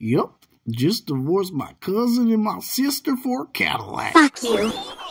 Yep, just divorced my cousin and my sister for a Cadillac. Fuck you.